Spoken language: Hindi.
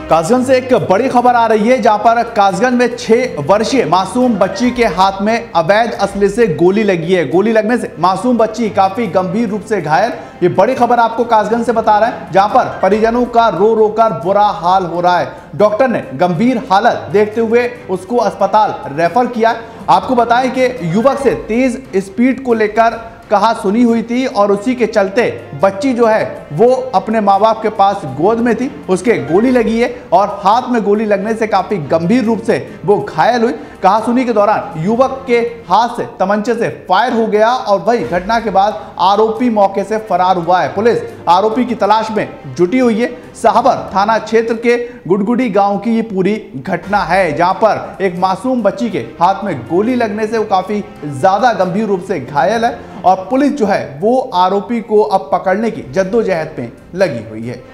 कासगंज से एक बड़ी खबर आ रही है, जहां पर कासगंज में 6 वर्षीय मासूम बच्ची के हाथ में अवैध असले से गोली लगी है। गोली लगने से मासूम बच्ची काफी गंभीर रूप से घायल। ये बड़ी खबर आपको कासगंज से बता रहे हैं, जहां पर परिजनों का रो रो कर बुरा हाल हो रहा है। डॉक्टर ने गंभीर हालत देखते हुए उसको अस्पताल रेफर किया। आपको बताएं कि युवक से तेज स्पीड को लेकर कहा सुनी हुई थी और उसी के चलते बच्ची जो है वो अपने माँ बाप के पास गोद में थी, उसके गोली लगी है और हाथ में गोली लगने से काफी गंभीर रूप से वो घायल हुई। कहा सुनी के दौरान युवक के हाथ से तमंचे से फायर हो गया और वही घटना के बाद आरोपी मौके से फरार हुआ है। पुलिस आरोपी की तलाश में जुटी हुई है। साहबर थाना क्षेत्र के गुडगुडी गांव की ये पूरी घटना है, जहां पर एक मासूम बच्ची के हाथ में गोली लगने से वो काफी ज्यादा गंभीर रूप से घायल है और पुलिस जो है वो आरोपी को अब पकड़ने की जद्दोजहद में लगी हुई है।